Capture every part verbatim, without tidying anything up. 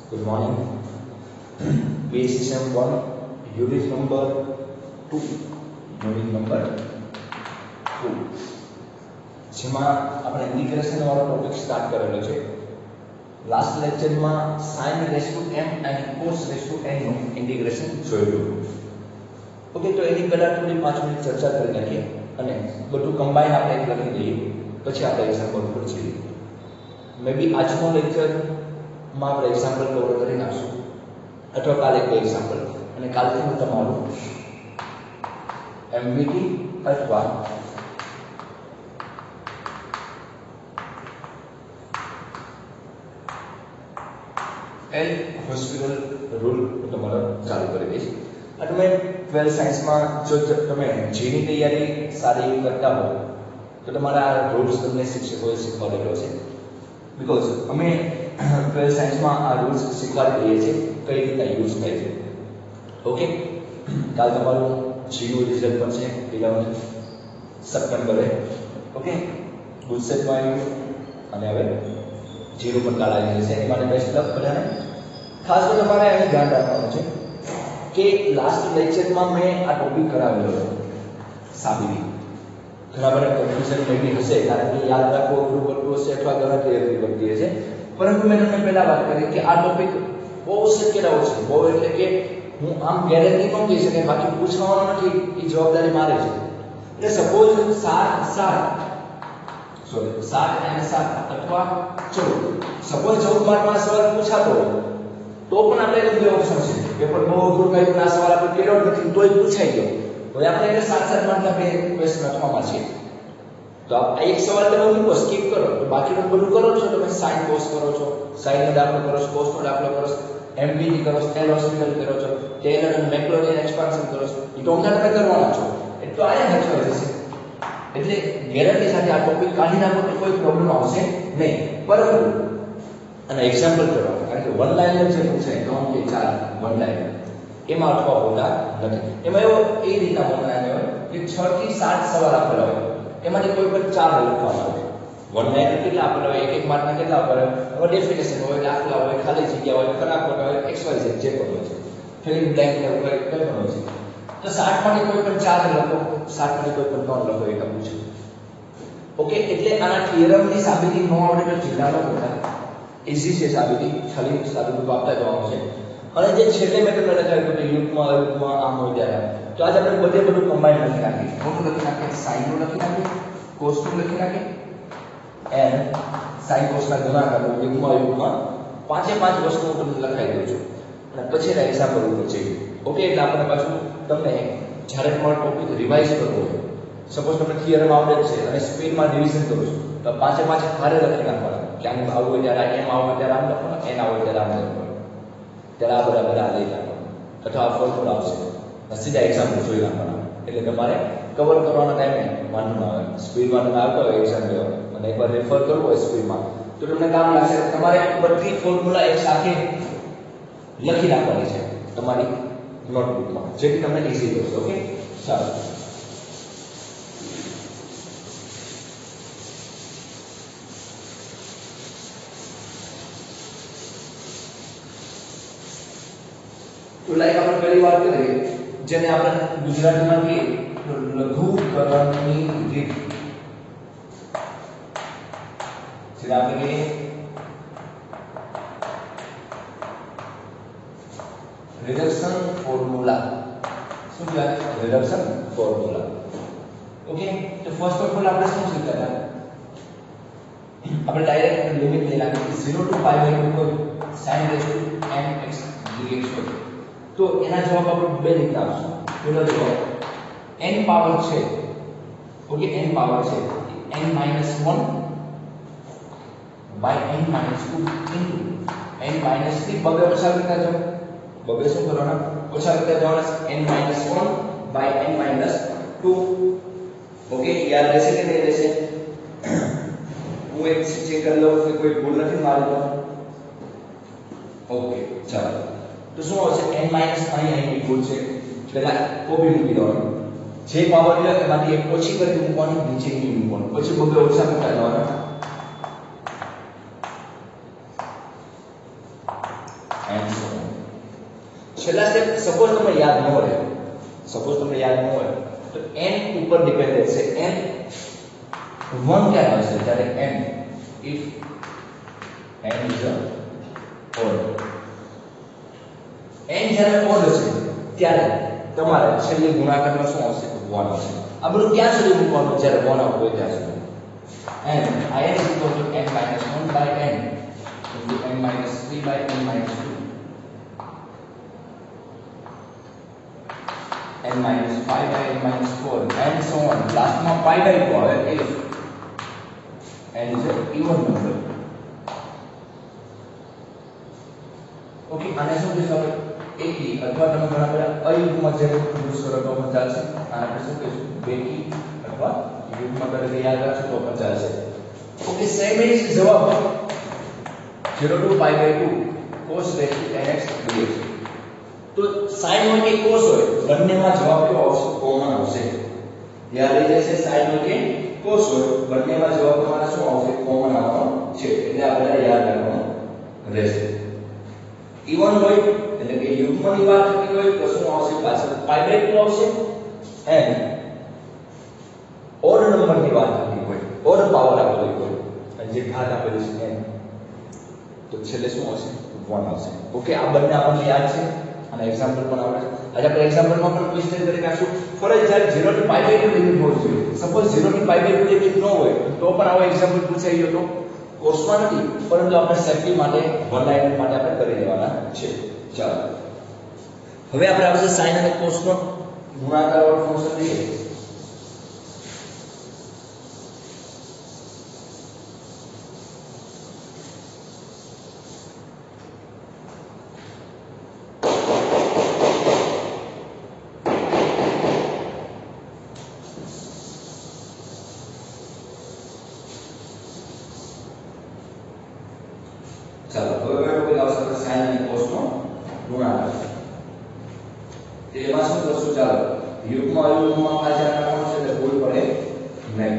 Good morning. Page system one, unit number two. Unit number two. જેમાં આપણે integration વાળો topic start કરેલો છે. લાસ્ટ લેક્ચરમાં sin રેઝ ટુ m અને cos રેઝ ટુ n નું ઇન્ટિગ્રેશન જોયું. ઓકે, તો એની પહેલા થોડી પાંચ મિનિટ ચર્ચા કરી નાખીએ અને બધું કમ્બાઈન આપણે એક લખી દઈએ, પછી આપણે એક્ઝામ્પલ ઉપર જઈએ. મે બી આજનો લેક્ચર માં આપણે એક્ઝામ્પલ કવર કરી નાખશું, અથવા કાલે કોઈ એક્ઝામ્પલ, અને કાલથી હું તમારું એમવીટી અથવા એલ હોસ્પિટલ રૂલ તમારો ચાલુ કરી દઈશ. અને તમે ટ્વેલ્થ સાયન્સમાં જો તમે જેની તૈયારી સારી કરતા હો તો તમારા રૂલ્સ તમને શિક્ષકોએ શીખવાડેલો છે. બીકોઝ અમે ટ્વેલ્થ સાયન્સમાં આ રૂલ્સ શીખવાડી દઈએ છીએ કઈ રીતે યુઝ થાય છે. ઓકે, કાલ તમારું જીનું રિઝલ્ટ પણ છે ઇલેવન્થ સપ્ટેમ્બરે. ઓકે, ગુજસેટમાં આવ્યું અને હવે જીનું પણ કાલ આવી જશે. એ માટે બેસ્ટ લક બધાને. ખાસ તો તમારે અહીં ધ્યાન રાખવાનું છે કે લાસ્ટ લેક્ચરમાં મેં આ ટોપિક કરાવેલો હતો, સાબિતી. ઘણા બધા કન્ફ્યુઝન મેબી હશે, કારણ કે યાદ રાખવું અઘરું પડતું હશે અથવા ગણતરી અઘરી પડતી હશે. પરંતુ મેં તમને પહેલા વાત કરી કે આ ટોપિક બહુ શક્યતાઓ છે, બહુ એટલે કે હું આમ ગેરંટી ન કહી શકાય, બાકી પૂછવાનું નથી એ જવાબદારી મારે છે. એટલે સપોઝ સાત સાત સોરી સાત અને સાત અથવા ચૌદ, સપોઝ ચૌદ માર્કમાં સવાલ પૂછાતો હોય તો પણ આપણે એને બે ઓપ્શન છે. પેપર બહુ અઘરું કાઢ્યું, આ સવાલ આપણે કર્યો નથી તોય પૂછાઈ ગયો, તો આપણે એને સાત સાત માર્કના બે ક્વેશ્ચન લખવામાં છે. તો આ એક સવાલ તમે મૂકો, સ્કીપ કરો, તો બાકીનું બધું કરો છો. તમે સાઇન કોસ કરો છો, સાઇન નો દાખલો કરો છો, કોસ નો દાખલો કરો છો, એમવીટી કરો છો, એલ હોસ્પિટલ કરો છો, ટેલર અને મેક્લોરિન એક્સપાન્શન કરો છો. એ તો અમદાવાદ તમે કરવાના છો, એટલો આયા હચવાઈ જશે. એટલે ગેરંટી સાથે આ ટોપિક કાઢી નાખો તો કોઈ પ્રોબ્લેમ આવશે નહીં. પરંતુ અને એક્ઝામ્પલ કરવાનું, કારણ કે વન લાઇનર જે પૂછાય ત્રણ કે ચાર વન લાઇનર એમાં અટવા હોતા નથી. એમાં એવો એ રીતના વન લાઇનર હોય કે છ થી સાત સવાલ આપેલા હોય, એમાંથી કોઈ પણ ચાર લખવામાં આવે. વન લાઇનર કેટલા આપેલા હોય, એક એક માર્કના કેટલા આપેલા હોય, હવે ડેફિનેશન હોય, દાખલા હોય, ખાલી જગ્યા હોય, ખરાબ ખોટા હોય, એક્સ વાય ઝેડ જે પણ હોય છે, ફિલિંગ બ્લેન્ક ને એવું કંઈ પણ હોય છે. તો સાત માંથી કોઈ પણ ચાર લખો, સાત માંથી કોઈ પણ ત્રણ લખો, એટલે પૂછો. ઓકે, એટલે આના થિયરમની સાબિતી ન આવડે તો ચિંતા ન કરતા, ઈઝી છે સાબિતી, ખાલી સાબિતી આપતા જવાનું છે. અને જે છેલ્લે મેં તમને લખાવ્યું કે યુગમાં યુગમાં આમ હોય ત્યારે, તો આજે આપણે બધે બધું કમ્બાઈન લખી નાખીએ. કોનું લખી નાખીએ? સાઈનનું લખી નાખીએ, કોસનું લખી નાખીએ, એન્ડ સાઈન કોસના ગુણાકાર યુગમાં યુગમાં પાંચે પાંચ વસ્તુ હું તમને લખાઈ દઉં છું, અને પછી એના એક્ઝામ્પલ ઉપર જઈએ. ઓકે, એટલે આપણે પાછું તમને જ્યારે તમારો ટોપિક રિવાઇઝ કરવો હોય, સપોઝ તમને થિયરમ આવડે છે અને સ્પીડમાં રિવિઝન કરો છો, તો પાંચે પાંચ હારે લખી નાખવાના. ક્યાંક આવું હોય ત્યારે એમ આવું હોય ત્યારે આમ લખવાનું, એન આવું હોય ત્યારે આમ લખવાનું, ત્યારે આ બધા બધા લઈ નાખવાનું, અથવા આ ફોર્મ્યુલા આવશે સીધા એક્ઝામ્પલ જોઈ નાખવાના. એટલે તમારે કવર કરવાના ટાઈમે વાંધો ના આવે. સ્પીડમાં તમે આવતા હોય એક્ઝામ લેવા અને એકવાર રેફર કરવું હોય સ્પીડમાં, તો તમને કામ લાગશે. તમારે બધી ફોર્મ્યુલા એક સાથે લખી નાખવાની છે તમારી નોટબુકમાં, જેથી તમને ઈઝી રહેશે. ઓકે, ચાલો. તો લાઈક આપણે પહેલી વાત કરીએ, જેને આપણે ગુજરાતીમાં કહીએ તો લઘુકરણની રીત. જેને આપણે કહીએ રિડક્શન ફોર્મ્યુલા. શું કહેવાય? Reduction formula. ઓકે, તો ફર્સ્ટ ઓફ ઓલ આપણે શું શીખ્યા હતા? આપણે ડાયરેક્ટ લિમિટ લઈ નાખી ઝીરો ટુ પાઈ વેલ્યુ કોઈ sin raise to mx dx હોય, તો એના જવાબ આપણે બે રીતે આપશું. પેલો જવાબ n પાવર છે, ઓકે, n પાવર છે n minus one by n minus two into n minus three બગે ઓછા કરતા જાઓ, બગે શું કરવાના? ઓછા કરતા જવાના, n minus one by n minus two. Okay, યાદ રહેશે કે નહીં રહેશે? હું એક ચેક કરી લઉં કે કોઈ ભૂલ નથી મારી. ઓકે, ચાલો. તો શું આવશે? n માઈનસ અહીં અહીં ભૂલ છે, પહેલા કોપી મૂકી દેવાનું. જે પાવર લે એમાંથી એક ઓછી કરી મૂકવાની, નીચે ની મૂકવાનું, પછી બબે ઓછા કરતા જવાના. and so on. છેલ્લા સ્ટેપ સપોઝ તમને યાદ ન હોય સપોઝ તમને યાદ ન હોય તો n ઉપર ડિપેન્ડન્ટ છે n one ક્યારે આવશે જ્યારે n if n is a odd n જ્યારે odd હશે ત્યારે તમારે છેલ્લે ગુણાકારમાં શું આવશે one આવશે આ બધું ક્યાં સુધી મૂકવાનું જ્યારે one આવતો હોય ત્યાં સુધી n I n is equal to n minus one by n into n minus three by n minus two n minus five by n minus four and so on. Last માં pi by two આવે if n is an even number. Okay, આને શું કહીશું આપણે એકી અથવા તમે ઘણા બધા અયુગ્મ જે યુઝ કરો તો પણ ચાલશે. આને આપણે શું કહીશું બેકી અથવા યુગ્મ તરીકે યાદ રાખશો તો પણ ચાલશે. ઓકે, સેમ ઇઝ જવાબ zero to pi by two cos raised to n x dx. તો sin હોય કે cos હોય બંનેમાં જવાબ કેવો આવશે કોમન આવશે. જ્યારે જે છે sin હોય કે cos હોય બંનેમાં જવાબ તમારે શું આવશે કોમન આવવાનો છે. એટલે આપણે યાદ રાખવાનું રહેશે. ઇવન હોય એટલે કે યુગ્મની વાત થતી હોય તો શું આવશે પાછળ pi by two આવશે and ઓડ નંબરની વાત થતી હોય ઓડ પાવર આપેલી હોય અને જે ઘાત આપેલી છે n તો છેલ્લે શું આવશે one આવશે. ઓકે, આ બંને આપણને યાદ છે અને એક્ઝામ્પલ પણ આવડે છે. આજે આપણે એક્ઝામ્પલમાં પણ વિસ્તૃત કરી નાખશું. ફરજિયાત zero થી pi by two લિમિટ હોવી જોઈએ. સપોઝ zero થી pi by two લિમિટ ન હોય તો પણ આવો એક્ઝામ્પલ પૂછાઈ ગયો તો કોર્સમાં નથી પરંતુ આપણે સેફટી માટે વન લાઇન માટે આપણે કરી લેવાના છે. ચાલો હવે આપણે આવશે sin અને cos નો ગુણાકાર વાળું ફંક્શન લઈએ. ચાલો હવે આપણે આવશે sin અને cos નો ગુણાકાર. તેમાં શું કરશું ચાલો યુગ્મ અયુગ્મમાં પાછા રાખવાનું છે એટલે ભૂલ પડે નહીં.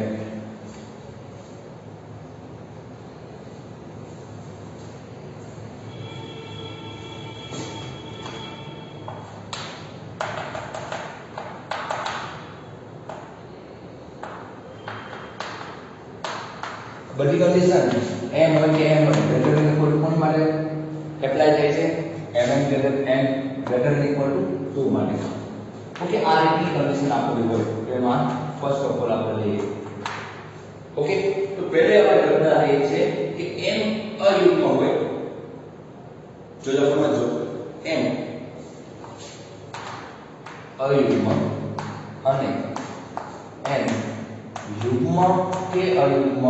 બધી કન્ડિશન m હોય કે n હોય ગ્રેટર ધેન ઇક્વલ ટુ કોણ માટે એપ્લાય થાય છે mn greater n greater than equal to two માટે. ઓકે, આ રીતની કન્ડિશન આપેલી હોય તો એમાં ફર્સ્ટ ઓફ ઓલ આપણે લઈએ. ઓકે, તો પહેલે આપણે કરતા એ છે કે m અયુગ્મ હોય જો જો સમજો m અયુગ્મ અને n યુગ્મ કે અયુગ્મ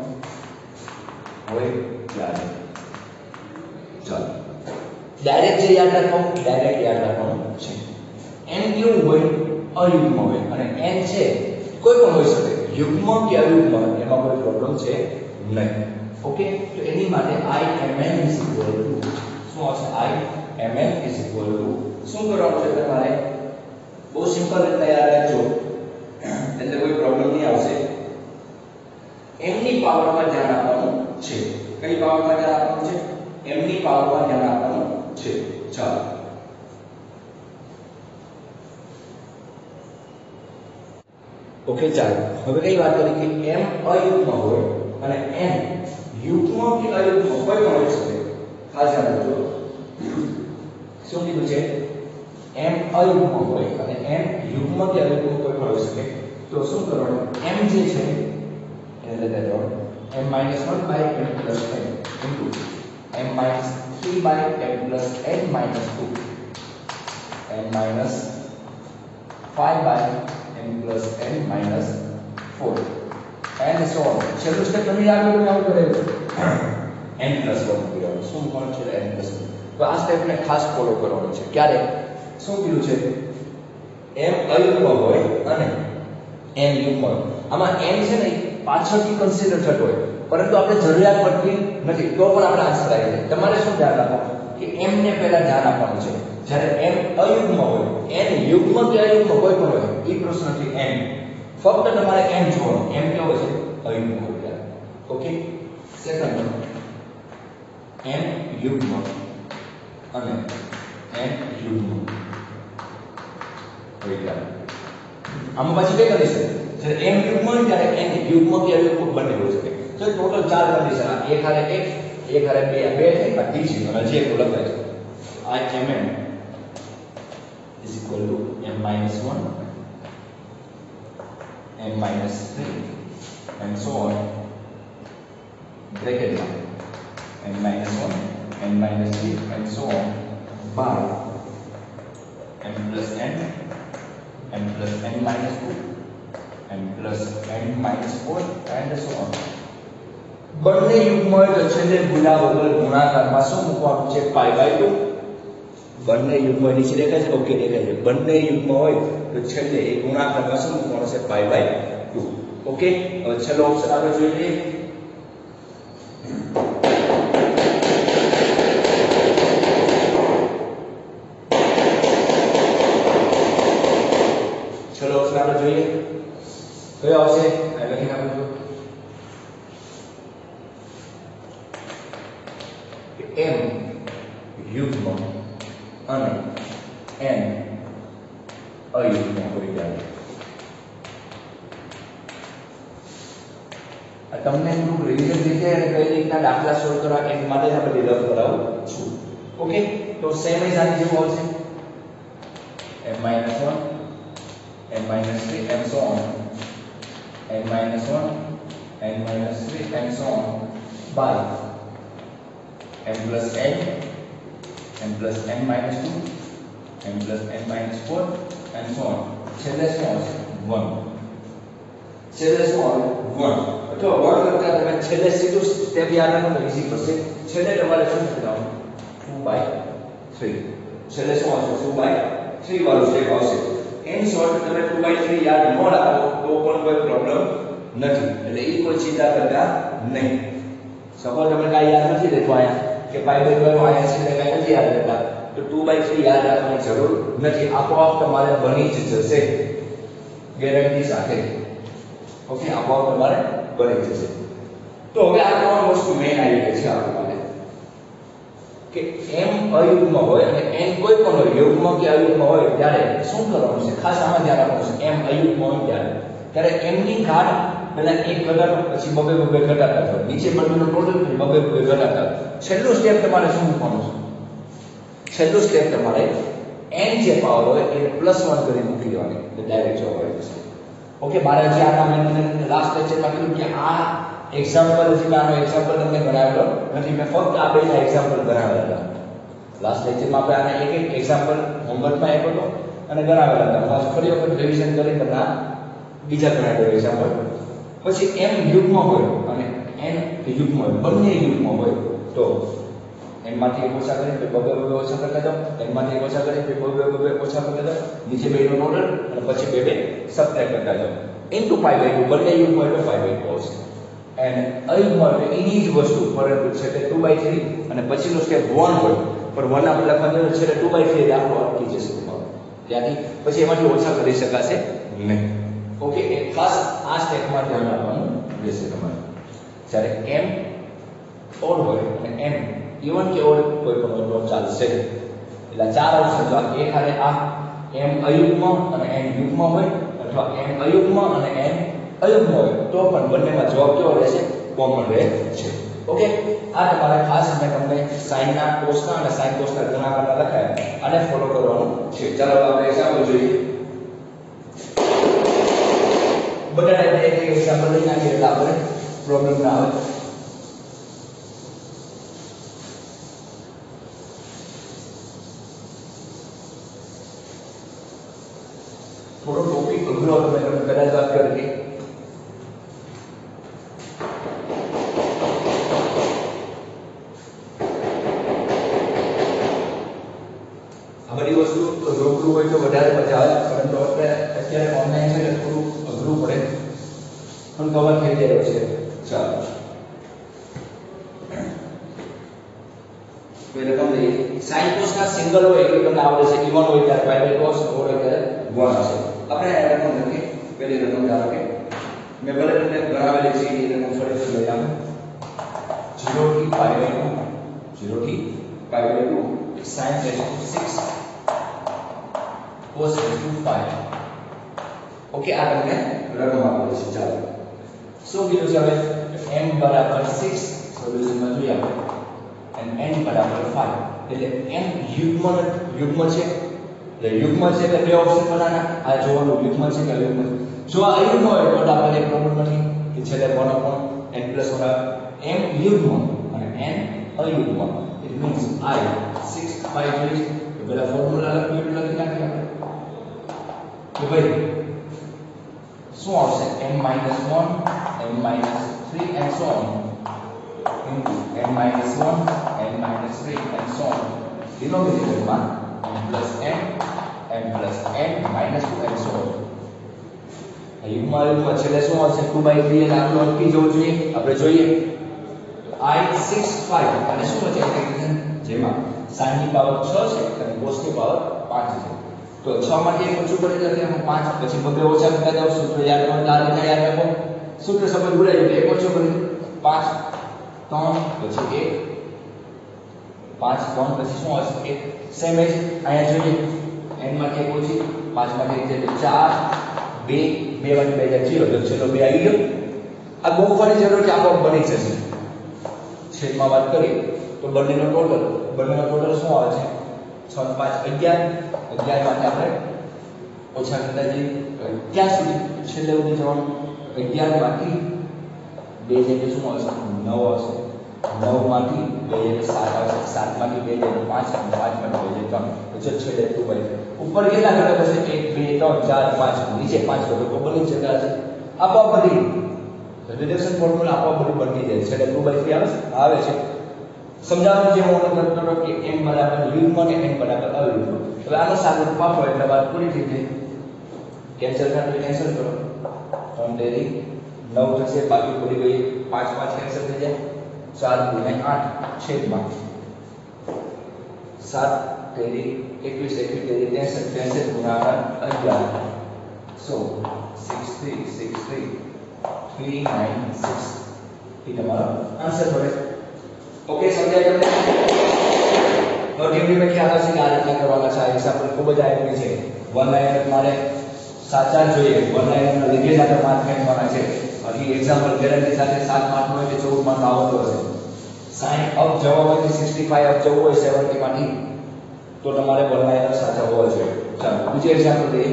હોય ત્યારે ચાલો ડાયરેક્ટ જે યાદ રાખવાનું ડાયરેક્ટ યાદ રાખવાનું છે. n કેવું હોય અયુગ્મ હોય અને n છે કોઈ પણ હોઈ શકે યુગ્મ કે અયુગ્મ એમાં કોઈ પ્રોબ્લેમ છે નહીં. ઓકે, તો એની માટે I mn is equal to શું આવશે I mn is equal to શું કરવાનું છે તમારે બહુ સિમ્પલ રીતે યાદ રાખજો એટલે કોઈ પ્રોબ્લેમ નહીં આવશે. m ની પાવરમાં ધ્યાન આપવાનું છે. કઈ પાવરમાં ધ્યાન આપવાનું છે m ની પાવરમાં ધ્યાન આપવાનું છે. ચાલો ઓકે, ચાલો હવે કઈ વાત કરી કે m અયુગ્મ હોય અને n યુગ્મ કે અયુગ્મ કોઈ પણ હોઈ શકે. ખાસ ધ્યાન રાખજો શું કીધું છે m અયુગ્મ હોય અને n યુગ્મ કે અયુગ્મ કોઈ પણ હોઈ શકે. તો શું કરવાનું m જે છે એને લેતા જાઓ m minus one by m plus n into m minus three by m plus n minus two m minus five by m plus n minus four and so on. છેલ્લું સ્ટેપ તમે યાદ કરો આવું કરેલું n plus one કીધું શું કોણ છે n plus one. તો આ સ્ટેપને ખાસ ફોલો કરવાનો છે. ક્યારે શું કીધું છે m અયુગ્મ હોય અને n યુગ્મ. આમાં n છે ને પાછળથી કન્સિડર થતો હોય પરંતુ આપણે જરૂરિયાત પડતી નથી તો પણ આપણે આન્સર આવી જાય. તમારે શું ધ્યાન રાખવાનું કે m ને પહેલા ધ્યાન આપવાનું છે. જ્યારે m અયુગ્મ હોય n યુગ્મ કે અયુગ્મ કોઈ પણ હોય એ પ્રશ્નથી n ફક્ત તમારે m જોવાનું m કેવો છે અયુગ્મ હોય. ઓકે, સેકન્ડ m યુગ્મ અને n યુગ્મ હોય ત્યારે આમાં પછી બે કન્ડિશન જ્યારે m યુગ્મ હોય ત્યારે n યુગ્મ કે અયુગ્મ બંને હોઈ શકે તો ટોટલ ચાર કન્ડિશન આ એક હારે એક એક હારે બે બે છે આ ત્રીજી અને જે લખાય છે I m n is equal to m minus one, m minus three, and so on. Bracket m minus one, m minus three, and so on by m plus n, m plus n minus two, m plus n minus four, and so on. બંને યુગ્મ હોય તો છેલ્લે ભૂલા વગર ગુણાકારમાં શું મૂકવાનું છે પાઈ બાય ટુ બંને યુગ્મ નીચે દેખાય છે ઓકે દેખાય છે બંને યુગ્મ હોય તો છેલ્લે એ ગુણાકારમાં શું મૂકવાનું છે પાઈ બાય ટુ ઓકે હવે છેલ્લો ઓપ્શન આપણે જોઈ લઈએ છેલ્લો ઓપ્શન આપણે જોઈએ કયો આવશે આ લખી નાખજો m યુગ્મ અને n અયુગ્મ હોય ત્યારે આ તમને થોડું રિવિઝન રીતે અને કઈ રીતના દાખલા સોલ્વ કરવા એના માટે જ આપણે ડેવલપ કરાવું છું ઓકે તો સેમ જ આની જેવું આવશે m minus one, m minus three, and so on. n minus one, n minus three, and so on by m plus n, m plus n minus two, m plus n minus four, and so on. છેલ્લે શું આવશે one. છેલ્લે શું આવે one. તો one કરતા તમે છેલ્લે સીધું સ્ટેપ યાદ રાખો તો ઈઝી પડશે. છેલ્લે તમારે શું કરવાનું two by three. છેલ્લે શું આવશે two by three વાળું સ્ટેપ આવશે. in short તમે two by three યાદ ન રાખો તો પણ કોઈ પ્રોબ્લેમ નથી. એટલે એ કોઈ ચિંતા કરતા નહીં. સપોઝ તમને કાંઈ યાદ નથી રહેતું આયા કે પાઈ બાય ટુ આયા છે એટલે કાંઈ નથી યાદ રહેતા તો two by three યાદ રાખવાની જરૂર નથી. આપોઆપ તમારે બની જ જશે ગેરંટી સાથે. ઓકે આપોઆપ તમારે બની જશે. તો હવે આ ત્રણ વસ્તુ મેઇન આવી ગઈ છે આપણી માટે કે m અયુગ્મ હોય અને n કોઈ પણ હોય યુગ્મ કે અયુગ્મ હોય ત્યારે શું કરવાનું છે ખાસ આમાં ધ્યાન રાખવાનું છે m અયુગ્મ હોય ત્યારે ત્યારે m ની ઘાત પહેલા એક ઘટાડો પછી બબે બબે ઘટાડતા જાઓ નીચે બધુંનો ટોટલ પછી બબે બબે ઘટાડતા છેલ્લું સ્ટેપ તમારે શું મૂકવાનું છે છેલ્લું સ્ટેપ તમારે n જે પાવર હોય એને પ્લસ one કરી મૂકી દેવાની એટલે ડાયરેક્ટ જવાબ આવી જશે ઓકે મારે જે આના મેં લાસ્ટ લેક્ચરમાં કીધું કે આ એક્ઝામ્પલ હજી આનો એક્ઝામ્પલ તમને ગણાવેલો નથી મેં ફક્ત આ બેના એક્ઝામ્પલ ગણાવેલા હતા લાસ્ટ લેક્ચરમાં આપણે આના એક એક એક્ઝામ્પલ હોમવર્કમાં આપ્યો હતો અને ગણાવેલા હતા પાછું ફરી વખત રિવિઝન કરી તમને બીજા ગણાવેલા એક્ઝામ્પલ પછી m યુગ્મ હોય અને n યુગ્મ હોય બંને યુગ્મ હોય તો n માંથી એક ઓછા કરી તો બબે બબે ઓછા કરતા જાઓ n માંથી એક ઓછા કરી તો બબે બબે ઓછા કરતા જાઓ નીચે બેનો ટોટલ અને પછી બે બે સબટ્રેક્ટ કરતા જાઓ ઇન્ટુ પાઈ બાય ટુ બંને યુગ્મ હોય તો પાઈ બાય ટુ આવશે and અયુગ્મ હોય તો એની જ વસ્તુ પરંતુ છે તે two by three અને પછીનો સ્ટેપ one હોય પણ one આપણે લખવાનું છે એટલે two by three દાખલો અટકી જશે તમારો ત્યાંથી પછી એમાંથી ઓછા કરી શકાશે નહીં ઓકે એ ખાસ આ સ્ટેપમાં ધ્યાન રાખવાનું રહેશે તમારે જ્યારે m ઓડ હોય અને n ઇવન કે ઓડ કોઈ પણ હોય તો ચાલશે એટલે ચાર ઓપ્શન તો એક હારે આ m અયુગ્મ અને n યુગ્મ હોય અથવા n અયુગ્મ અને n અયુગ્મ હોય તો પણ બંનેમાં જવાબ કેવો રહેશે કોમન રહે છે ઓકે આ તમારે ખાસ મેં તમને સાઈનના કોસના અને સાઈન કોસના ગુણાકારના લખાયા આને ફોલો કરવાનું છે ચાલો આપણે એક્ઝામ્પલ જોઈએ બધા ટાઈપના એક એક એક્ઝામ્પલ લઈ નાખીએ એટલે આપણે પ્રોબ્લેમ ના આવે થોડો ટોપિક અઘરો હતો મેં તમને કદાચ વાત કરી હોય તો વધારે મજા આવે પરંતુ અત્યારે ઓનલાઈન છે એટલે થોડું અઘરું પડે પણ કવર થઈ જાય છે ચાલો પહેલા તમને sin cos ના સિંગલ હોય એટલે તમને આવડે છે ઇવન હોય ત્યારે પાઈ બાય cos ઓર હોય ત્યારે one આવશે આપણે આ રકમ લખી પહેલી રકમ ધારો કે મેં ભલે તમને ગણાવેલી છે એ રકમ ફરીથી લઈ આવું zero થી પાઈ બાય two zero થી pi by two sin raised to six cos raised to five. Okay આ તમને રકમ આપેલી છે. ચાલો શું કીધું છે હવે m બરાબર six સોલ્યુશનમાં જોઈએ આપણે and n બરાબર five એટલે n યુગ્મ યુગ્મ છે એટલે યુગ્મ છે એટલે બે ઓપ્શન બનાવવાના. આ જોવાનું યુગ્મ છે કે અયુગ્મ છે. જો આ અયુગ્મ હોય તો આપણે એક પ્રોબ્લેમ નથી કે છેલ્લે one upon n plus one m યુગ્મ અને n અયુગ્મ. it means I six five જોઈએ તો પહેલા ફોર્મ્યુલા લખી લખી નાખીએ આપણે કે ભાઈ શું આવશે m minus one m minus three and so on into m minus one m minus three and so on denominator માં m plus n m plus n minus two and so on. યુગ્મ યુગ્મ છેલ્લે શું આવશે two by three અને આટલું અટકી જવું જોઈએ. આપણે જોઈએ I six five અને શું છે ઇન્ટિગ્રેશન જેમાં sin ની પાવર છ છે અને cos ની પાવર પાંચ છે. તો છ માંથી એક ઓછું કરી દઈએ આપણે પાંચ પછી બબે ઓછા કરતા જાવ સૂત્ર યાદ કરો ચાર ને યાદ રાખો સૂત્ર સમજ ભૂલાય એટલે એક ઓછું કરી પાંચ ત્રણ પછી એક પાંચ ત્રણ પછી શું આવશે એક સેમ એજ અહીંયા જોઈએ n માંથી એક ઓછી પાંચ માંથી એક એટલે ચાર બે બે માંથી બે જાય zero તો છેલ્લો બે આવી ગયો. આ ગોખવાની જરૂર છે આપોઆપ બની જશે. છેદમાં વાત કરીએ તો બંનેનો ટોટલ બંનેનો ટોટલ શું આવે છે છ પાંચ અગિયાર અગિયાર માંથી આપણે ઓછા કરતા જઈએ ક્યાં સુધી છેલ્લે સુધી જવાનું અગિયાર માંથી બે જગ્યાએ શું આવશે નવ આવશે નવ માંથી બે જગ્યાએ સાત આવશે સાત માંથી બે જગ્યાએ પાંચ અને પાંચ માંથી બે જગ્યાએ ત્રણ તો છેલ્લે ટુ બાય ઉપર કેટલા ઘટક હશે એક બે ત્રણ ચાર પાંચ નીચે પાંચ ઘટકો બની જતા હશે. આપોઆપ બધી રિડક્શન ફોર્મ્યુલા આપોઆપ બધી બની જાય છેલ્લે ટુ બાય થ્રી આવે આવે છે. સમજાવવાનું જે હું તમને કરતો કે m બરાબર યુગ્મ અને n બરાબર અયુગ્મ. હવે આનો સાદું પાડો એટલે વાત પૂરી થઈ ગઈ. કેન્સલ કરો તો કેન્સલ કરો ત્રણ તેરી નવ થશે બાકી પડી ગઈ પાંચ પાંચ કેન્સલ થઈ જાય ચાર ગુણ્યા આઠ છેદમાં સાત તેરી એકવીસ એકવીસ તેરી ત્રેસઠ ત્રેસઠ ગુણ્યા અગિયાર સો six three six three three nine six એ તમારો આન્સર પડે. ઓકે સમજાય તમને? તો ધીમે ધીમે ખ્યાલ હશે કે આ રીતના કરવાના છે. આ એક્ઝામ્પલ ખૂબ જ આવ્યું છે. વન લાઇનર મારે સાચા જોઈએ વન લાઇનરના લીધે જ આપણે માર્ક ખેંચવાના છે. બાકી એક્ઝામ્પલ ગેરંટી સાથે સાત માર્ક હોય કે ચૌદ માર્ક આવતો હશે. સાઈન અપ જવા હોય કે સિક્સટી ફાઈવ અપ જવું હોય સેવન્ટી માંથી તો તમારે વન લાઇનર સાચા હોવા જોઈએ. ચાલો બીજું એક્ઝામ્પલ લઈએ.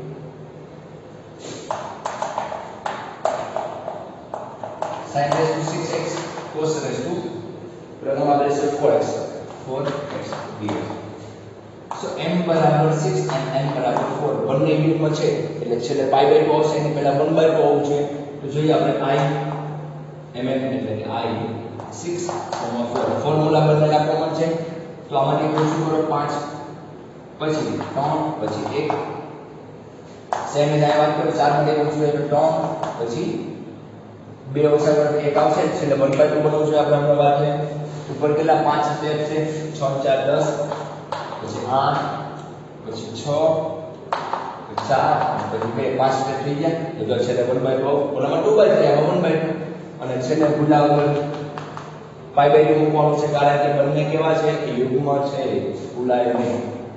sin raised to six x cos raised to પ્રથમ આપણે છે four x four x dx. so m બરાબર six અને n બરાબર four બંને યુગ્મ છે એટલે છેલ્લે pi by two આવશે એની પહેલા one by two આવવું જોઈએ. તો જોઈએ આપણે i mn એટલે કે i six four ફોર્મ્યુલા બંનેના કોમન છે તો આમાંથી ઓછું કરો પાંચ પછી ત્રણ પછી એક સેમ જ આ વાત કરો ચાર માંથી ઓછું એટલે ત્રણ પછી બે ઓછા કરો એક આવશે છેલ્લે one by two બનાવવું જોઈએ આપણે હમણાં વાત છે. ઉપર કેટલા પાંચ સ્ટેપ છે છ ચાર દસ પછી આઠ પછી છ ચાર પછી બે પાંચ સ્ટેપ થઈ ગયા તો છેલ્લે one by two ઓલામાં two by three આમાં one by two અને છેલ્લે ભૂલા વગર pi by two મૂકવાનું છે કારણ કે બંને કેવા છે કે યુગ્મ છે ભૂલાય નહીં.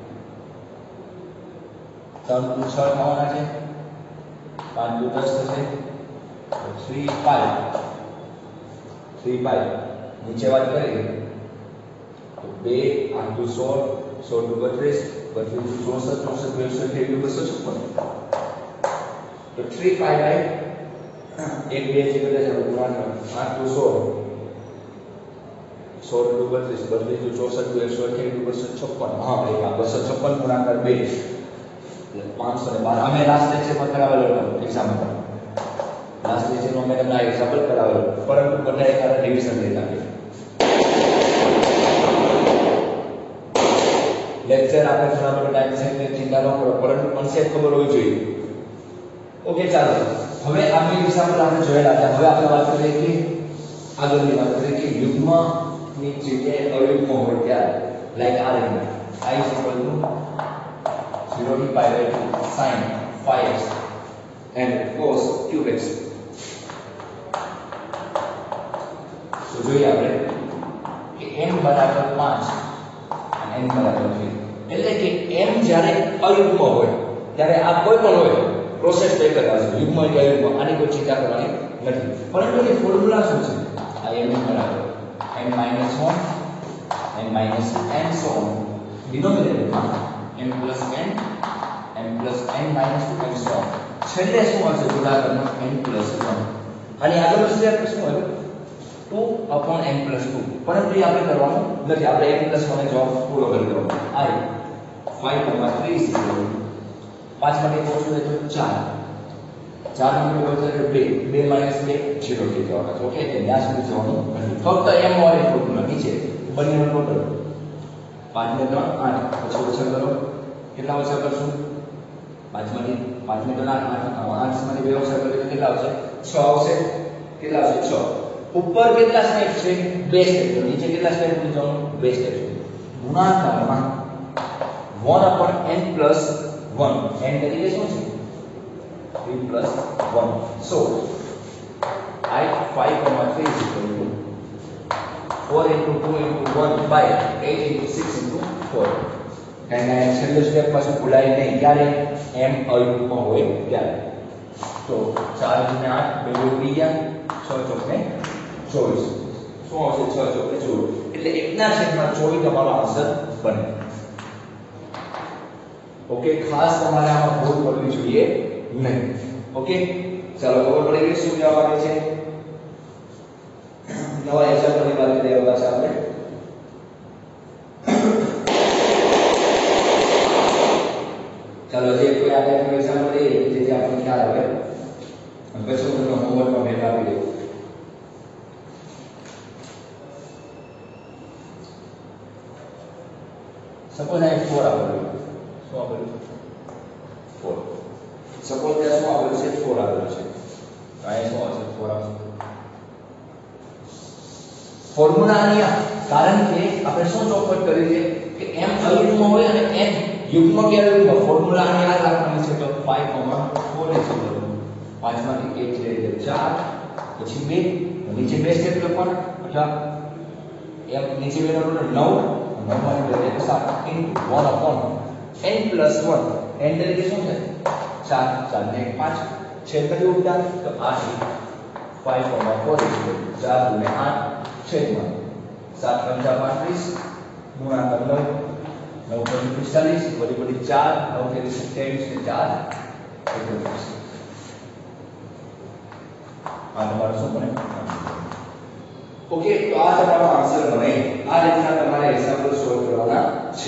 ત્રણ દુ છ થવાના છે પાંચ દુ દસ થશે three five three five નીચે વાત કરીએ તો બે આઠ દુ સોળ સોળ દુ બત્રીસ બત્રીસ દુ ચોસઠ ચોસઠ દુ એકસઠ થઈ ગયું બસો છપ્પન તો three five by એક બે જે કરે છે ગુણાકાર આઠ દુ સોળ સોળ દુ બત્રીસ બત્રીસ દુ ચોસઠ દુ એકસઠ થઈ ગયું બસો છપ્પન હા એક આ બસો છપ્પન ગુણાકાર બે એટલે પાંચસો ને બાર અમે લાસ્ટ લેક્ચરમાં કરાવેલો હતો એક્ઝામ્પલ લાસ્ટ લેક્ચરમાં મેં તમને આ એક્ઝામ્પલ કરાવેલો પરંતુ બધા એક આરે રિવિઝન લેતા ગયા લેક્ચર આપણે ઘણા બધા ટાઈમ છે એટલે ચિંતા ન કરો પરંતુ કોન્સેપ્ટ ખબર હોવી જોઈએ. ઓકે ચાલો હવે આપણે એક્ઝામ્પલ આપણે જોયેલા હતા. હવે આપણે વાત કરીએ કે આગળની વાત કરીએ કે યુગ્મ ની જગ્યાએ અયુગ્મ હોય ત્યારે લાઈક આ રીતના i zero to pi by two sin five x and cos cube x. તો જોઈએ આપણે કે n બરાબર પાંચ અને n એમ બરાબર છે. એટલે કે m જ્યારે અયુગ્મ હોય ત્યારે આ કોઈ પણ હોય પ્રોસેસ બે કરવાની છે, યુગ્મ કે અયુગ્મ, આની કોઈ ચિંતા કરવાની નથી. પરંતુ એની ફોર્મ્યુલા શું છે? આ m બરાબર n minus one n minus two and so on. ડિનોમિનેટરમાં m plus n m plus n minus two and so on. છેલ્લે શું આવશે? ગુણાકારમાં n plus one. અને આગળનો સ્ટેપ શું હોય? two upon n plus two. પરંતુ એ આપણે કરવાનું નથી, આપણે n plus one જવાબ પૂરો કરી દેવાનો. i five comma three is equal to પાંચ માંથી ઓછું હોય તો ચાર, ચાર માંથી ઓછું એટલે બે, બે minus બે zero થઈ જવાના છે. ઓકે, એટલે ત્યાં સુધી જવાનું નથી. ફક્ત m વાળી ફોર્મ્યુલા નીચે બંનેનો ટોટલ પાંચ ને ત્રણ આઠ, પછી ઓછા કરો, કેટલા ઓછા કરશું? પાંચ માંથી પાંચ ને ત્રણ આઠ, આઠ માંથી બે ઓછા કરીએ તો કેટલા આવશે? છ આવશે. કેટલા આવશે? છ. ઉપર કેટલા સ્ટેપ છે? બે સ્ટેપ. નીચે કેટલા સ્ટેપ સુધી જવાનું? બે સ્ટેપ સુધી. ગુણાકારમાં one upon n plus one. n તરીકે શું છે? three plus one. So i five comma three is equal to four into two into one by eight into six into four. અને છેલ્લો સ્ટેપ પાછું ભૂલાય નહીં, ક્યારે? m અયુગ્મ હોય ત્યારે. તો ચાર ને આઠ બે ઉડી ગયા, છ ચોક ને ચોવીસ. શું આવશે? છ ચોક ને ચોવીસ. એટલે એકના છેદમાં ચોવીસ તમારો આન્સર બને. ઓકે, ખાસ તમારે આમાં ભૂલ કરવી જોઈએ નહીં. ઓકે, ચાલો ખબર પડી ગઈ શું જવાબ આવે છે. નવા એક્ઝામ્પલની વાત કરીએ હવે પાછા આપણે. ચાલો જે કોઈ આ ટાઈપનું એક્ઝામ્પલ લઈએ જેથી આપણને ખ્યાલ આવે, અને પછી હું તમને હોમવર્કમાં ભેટ આપી દઉં. સપોઝ આ four આપેલું, શું આપેલું? four. સપોઝ ત્યાં શું આપેલું છે? four આપેલું છે. તો અહીંયા શું આવશે? four આવશે. ફોર્મ્યુલાની કારણ કે આપણે શું ચોખવટ કરી છે કે m અયુગ્મ હોય અને n યુગ્મ કે અયુગ્મ, ફોર્મ્યુલા આની યાદ રાખવાની છે. તો five comma four is equal to પાંચ માંથી એક છે એટલે ચાર, પછી બે, નીચે બે સ્ટેપ લખવાના, અથવા m નીચે બે નો ટોટલ નવ, નવ માંથી બે એટલે સાત into one upon n plus one. n તરીકે શું છે? ચાર, ચાર ને એક પાંચ, છેદ કયું ઉડતા? તો આઠ. five comma four is equal to ચાર ગુણ્યા આઠ છેદમાં સાત પંચા પાંત્રીસ ગુણાકાર નવ, નવ પંચા પિસ્તાલીસ, વળી વળી ચાર, નવ તેરી સત્યાવીસ ને ચાર એકત્રીસ. આ તમારો શું બને? ઓકે, તો આ તમારો આન્સર બને. આ રીતના તમારે એક્ઝામ્પલ સોલ્વ કરવાના છે.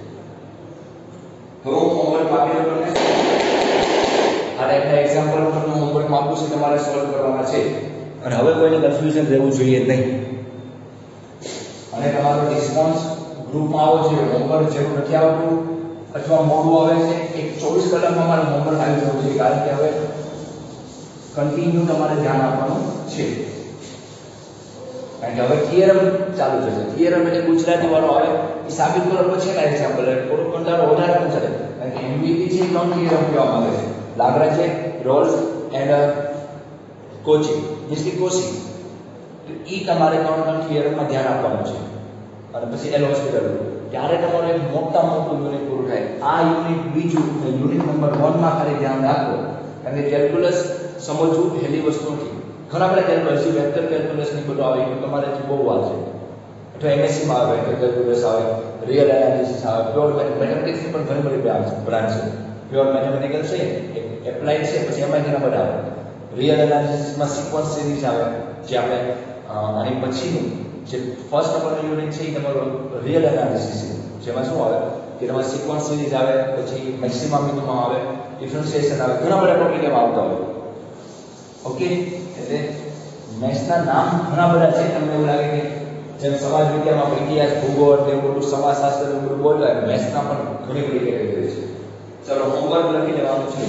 હવે હું હોમવર્ક આપી દઉં તમને. આ ટાઈપના એક્ઝામ્પલ તમને હોમવર્ક આપું છું, તમારે સોલ્વ કરવાના છે. અને હવે કોઈને કન્ફ્યુઝન રહેવું જોઈએ નહીં. અને તમારો રિસ્પોન્સ ગ્રુપમાં આવો જોઈએ. હોમવર્ક જેવું નથી આવતું અથવા મોડું આવે છે, એક ચોવીસ કલાકમાં મારે હોમવર્ક આવી જવું જોઈએ, કારણ કે હવે કન્ટિન્યુ તમારે ધ્યાન આપવાનું છે. કારણ કે હવે થિયરમ ચાલુ થશે. થિયરમ એટલે ગુજરાતી વાળો આવે એ સાબિત કરો પછી એના એક્ઝામ્પલ થોડુંક પણ તારો વધારે પણ ચાલે. કારણ કે એમવીપી છે ત્રણ થિયરમ કહેવા માંગે છે: Lagrange, Rolle's and Cauchy, means કે કોચી. તો એ તમારે ત્રણ ત્રણ થિયરમમાં ધ્યાન આપવાનું છે. અને પછી એલ હોસ્પિટલ, ત્યારે તમારું એક મોટા મોટું યુનિટ પૂરું થાય. આ યુનિટ બીજું યુનિટ નંબર વન માં ખાલી ધ્યાન રાખો, કારણ કે કેલ્ક્યુલસ સમજવું હેલી વસ્તુ નથી. ઘણા બધા કેલ્ક્યુલસ, વેક્ટર કેલ્ક્યુલસ ની બધું આવે એ તમારે બહુ વાર છે. અથવા એમએસસી માં આવે વેક્ટર કેલ્ક્યુલસ આવે, રિયલ એનાલિસિસ આવે, પ્યોર મેથેમેટિક્સ ની પણ ઘણી બધી બ્રાન્ચ બ્રાન્ચ છે. પ્યોર મેથેમેટિકલ છે, એપ્લાઇડ છે, પછી એમાં ઘણા બધા આવે. રિયલ એનાલિસિસ માં સિક્વન્સ સિરીઝ આવે, જે આપણે આની પછીનું જે ફર્સ્ટ નંબરનું યુનિટ છે એ તમારું રિયલ એનાલિસિસ છે, જેમાં શું આવે કે તમારે સિક્વન્સ સિરીઝ આવે, પછી મેક્સિમમ મિનિમમ આવે, ડિફરન્શિએશન આવે, ઘણા બધા ટોપિક એમાં આવતા હોય. ઓકે, એટલે મેથ્સના નામ ઘણા બધા છે. તમને એવું લાગે કે જેમ સમાજ વિદ્યામાં ઇતિહાસ, ભૂગોળ ને એવું બધું, સમાજશાસ્ત્ર ને બધું બોલાય, મેથ્સના પણ ઘણી બધી કેટેગરી છે. ચલો હોમવર્ક લખી લેવાનું છે.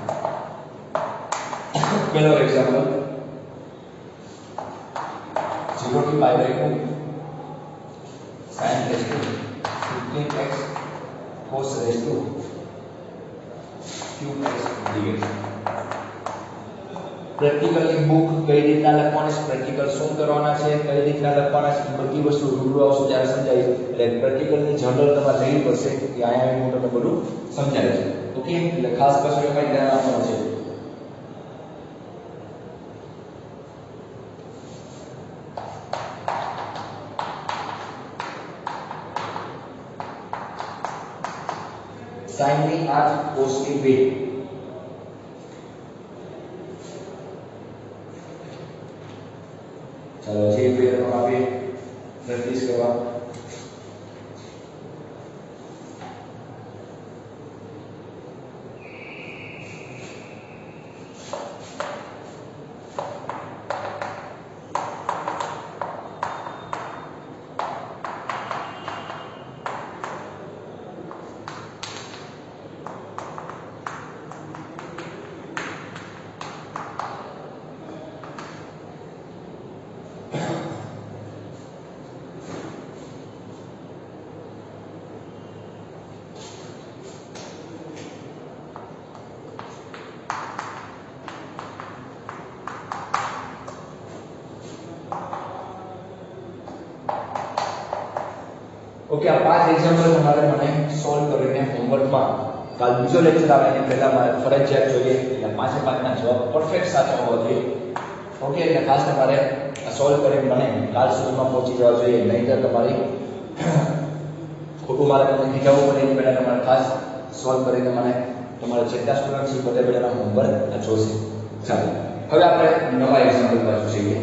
પહેલો એક્ઝામ્પલ, zero થી pi by two sin raised to fifteen x cos raised to q x dx પ્રેક્ટિકલની બુક કઈ રીતના લખવાની છે, પ્રેક્ટિકલ શું કરવાના છે, કઈ રીતના લખવાના છે, બધી વસ્તુ રૂબરૂ આવશે ત્યારે સમજાવીશ. એટલે પ્રેક્ટિકલની જનરલ તમારે લેવી પડશે કે અહીંયા હું તમને બધું સમજાવીશ. ઓકે, એટલે ખાસ કરીને એમાં ધ્યાન આપવાનું છે. સાઈન ની આઠ, કોસ ની બે. ચાલો જે બે રકમ આપી પ્રેક્ટિસ કરવા. ઓકે, આ પાંચ એક્ઝામ્પલ તમારે મને સોલ્વ કરીને હોમવર્કમાં કાલ બીજો લેક્ચર આવે એની પહેલા મારે ફરજિયાત જોઈએ એટલે પાંચે પાંચના જવાબ પરફેક્ટ સાચા હોવા જોઈએ. ઓકે, એટલે ખાસ તમારે આ સોલ્વ કરીને મને કાલ સુધીમાં પહોંચી જવા જોઈએ, નહીંતર તમારી ખોટું મારે તમને ખીજાવવું પડે એની પહેલા તમારે ખાસ સોલ્વ કરીને મને તમારા જેટલા સ્ટુડન્ટ છે બધા બધાના હોમવર્ક જોશે. ચાલો હવે આપણે નવા એક્ઝામ્પલ બાજુ જઈએ.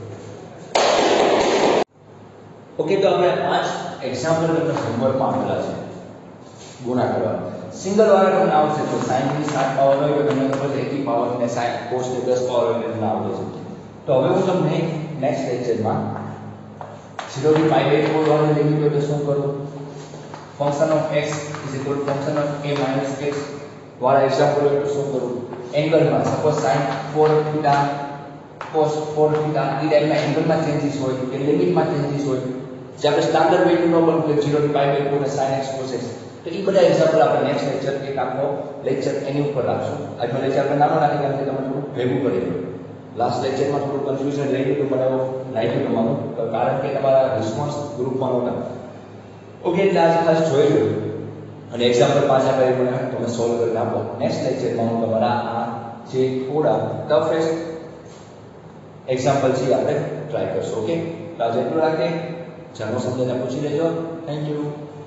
ઓકે, તો આપણે પાંચ એક્ઝામ્પલ તમને હોમવર્કમાં આપેલા છે ગુણાકાર. સિંગલ વાળા તમને આવશે તો sin ની સાત પાવર હોય તો તમને ખબર છે એકી પાવર ને sin cos ની દસ પાવર હોય એટલે તમને આવડે છે. તો હવે હું તમને નેક્સ્ટ લેક્ચરમાં zero થી pi by four વાળું લિમિટ હોય તો શું કરું, function of x is equal to function of a minus x વાળા એક્ઝામ્પલ હોય તો શું કરું, એંગલમાં suppose sin four theta cos four theta એ ટાઈપના એંગલમાં ચેન્જીસ હોય કે લિમિટમાં ચેન્જીસ હોય જે આપણે સ્ટાન્ડર્ડ વેલ્યુ નો પણ zero થી pi by four ને sin x cos x, તો એ બધા એક્ઝામ્પલ આપણે નેક્સ્ટ લેક્ચર એક આખો લેક્ચર એની ઉપર રાખશું. આજનો લેક્ચર આપણે નાનો રાખી કારણ કે તમે થોડું ભેગું કરી દો. લાસ્ટ લેક્ચરમાં થોડું કન્ફ્યુઝન રહી ગયું તો મને લાગ્યું તમારું કારણ કે તમારા રિસ્પોન્સ ગ્રુપમાં નહોતા. ઓકે, એટલે આજે ખાસ જોઈ લો અને એક્ઝામ્પલ પાછા કરી મને તમે સોલ્વ કરીને આપો. નેક્સ્ટ લેક્ચરમાં હું તમારા આ જે થોડા ટફેસ્ટ એક્ઝામ્પલ છે આપણે ટ્રાય કરશું. ઓકે, તો આજે એટલું રાખીએ. ચાલો સમજાઈને પૂછી લેજો. Thank you.